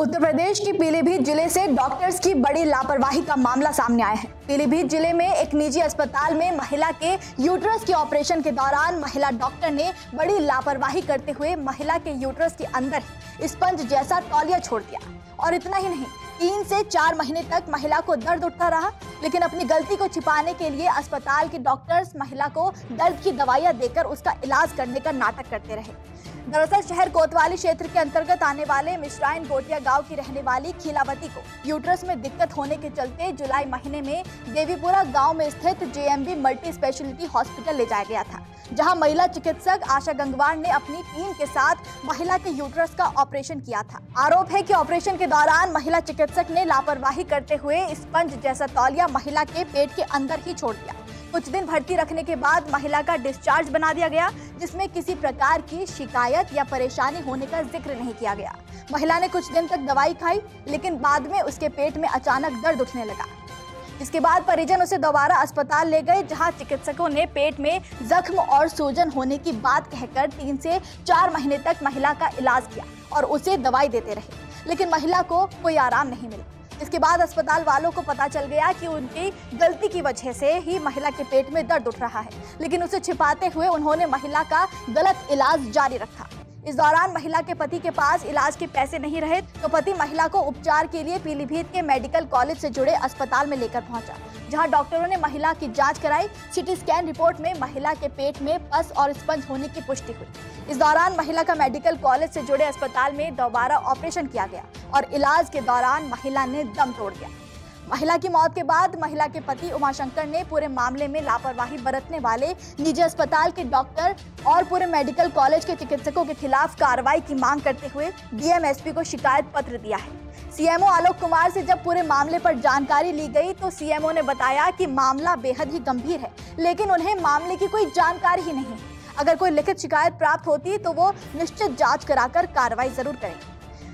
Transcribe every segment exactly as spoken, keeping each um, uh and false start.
उत्तर प्रदेश की पीलीभीत जिले से डॉक्टर्स की बड़ी लापरवाही का मामला सामने आया है। पीलीभीत जिले में एक निजी अस्पताल में महिला के यूट्रस के ऑपरेशन के दौरान महिला डॉक्टर ने बड़ी लापरवाही करते हुए महिला के यूट्रस के अंदर स्पंज जैसा तौलिया छोड़ दिया। और इतना ही नहीं, तीन से चार महीने तक महिला को दर्द उठता रहा, लेकिन अपनी गलती को छिपाने के लिए अस्पताल के डॉक्टर्स महिला को दर्द की दवाइयां देकर उसका इलाज करने का नाटक करते रहे। दरअसल शहर कोतवाली क्षेत्र के अंतर्गत आने वाले मिश्राइन गोटिया गांव की रहने वाली खीलावती को यूट्रस में दिक्कत होने के चलते जुलाई महीने में देवीपुरा गांव में स्थित जेएमबी मल्टी स्पेशलिटी हॉस्पिटल ले जाया गया था, जहां महिला चिकित्सक आशा गंगवार ने अपनी टीम के साथ महिला के यूट्रस का ऑपरेशन किया था। आरोप है कि ऑपरेशन के दौरान महिला चिकित्सक ने लापरवाही करते हुए स्पंज जैसा तौलिया महिला के पेट के अंदर ही छोड़ दिया। कुछ दिन भर्ती रखने के बाद महिला का डिस्चार्ज बना दिया गया, जिसमें किसी प्रकार की शिकायत या परेशानी होने का जिक्र नहीं किया गया। महिला ने कुछ दिन तक दवाई खाई, लेकिन बाद में उसके पेट में अचानक दर्द उठने लगा। इसके बाद परिजन उसे दोबारा अस्पताल ले गए, जहां चिकित्सकों ने पेट में जख्म और सूजन होने की बात कहकर तीन से चार महीने तक महिला का इलाज किया और उसे दवाई देते रहे, लेकिन महिला को कोई आराम नहीं मिला। इसके बाद अस्पताल वालों को पता चल गया कि उनकी गलती की वजह से ही महिला के पेट में दर्द उठ रहा है, लेकिन उसे छिपाते हुए उन्होंने महिला का गलत इलाज जारी रखा। इस दौरान महिला के पति के पास इलाज के पैसे नहीं रहे, तो पति महिला को उपचार के लिए पीलीभीत के मेडिकल कॉलेज से जुड़े अस्पताल में लेकर पहुंचा, जहां डॉक्टरों ने महिला की जांच कराई। सिटी स्कैन रिपोर्ट में महिला के पेट में पस और स्पंज होने की पुष्टि हुई। इस दौरान महिला का मेडिकल कॉलेज से जुड़े अस्पताल में दोबारा ऑपरेशन किया गया और इलाज के दौरान महिला ने दम तोड़ दिया। महिला की मौत के बाद महिला के पति उमाशंकर ने पूरे मामले में लापरवाही बरतने वाले निजी अस्पताल के डॉक्टर और पूरे मेडिकल कॉलेज के चिकित्सकों के खिलाफ कार्रवाई की मांग करते हुए डीएमएसपी को शिकायत पत्र दिया है। सीएमओ आलोक कुमार से जब पूरे मामले पर जानकारी ली गई, तो सीएमओ ने बताया कि मामला बेहद ही गंभीर है, लेकिन उन्हें मामले की कोई जानकारी ही नहीं। अगर कोई लिखित शिकायत प्राप्त होती तो वो निश्चित जाँच कराकर कार्रवाई जरूर करेंगे।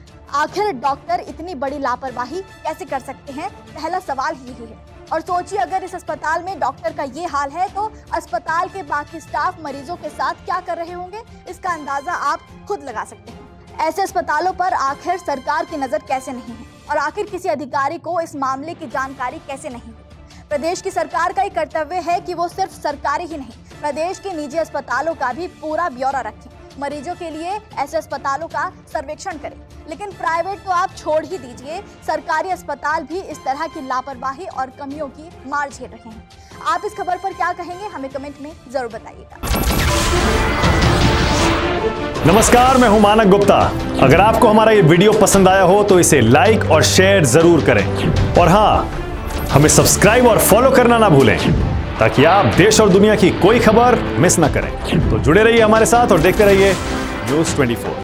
आखिर डॉक्टर इतनी बड़ी लापरवाही कैसे कर सकते हैं, पहला सवाल ही यही है। और सोचिए, अगर इस अस्पताल में डॉक्टर का ये हाल है, तो अस्पताल के बाकी स्टाफ मरीजों के साथ क्या कर रहे होंगे, इसका अंदाजा आप खुद लगा सकते हैं। ऐसे अस्पतालों पर आखिर सरकार की नजर कैसे नहीं है, और आखिर किसी अधिकारी को इस मामले की जानकारी कैसे नहीं है। प्रदेश की सरकार का ही कर्तव्य है कि वो सिर्फ सरकारी ही नहीं, प्रदेश के निजी अस्पतालों का भी पूरा ब्यौरा रखें, मरीजों के लिए ऐसे अस्पतालों का सर्वेक्षण करें। लेकिन प्राइवेट तो आप छोड़ ही दीजिए, सरकारी अस्पताल भी इस तरह की लापरवाही और कमियों की मार झेल रहे हैं। आप इस खबर पर क्या कहेंगे, हमें कमेंट में जरूर बताइएगा। नमस्कार, मैं हूं मानक गुप्ता। अगर आपको हमारा ये वीडियो पसंद आया हो तो इसे लाइक और शेयर जरूर करें, और हाँ, हमें सब्सक्राइब और फॉलो करना ना भूलें, ताकि आप देश और दुनिया की कोई खबर मिस ना करें। तो जुड़े रहिए हमारे साथ और देखते रहिए न्यूज़ चौबीस।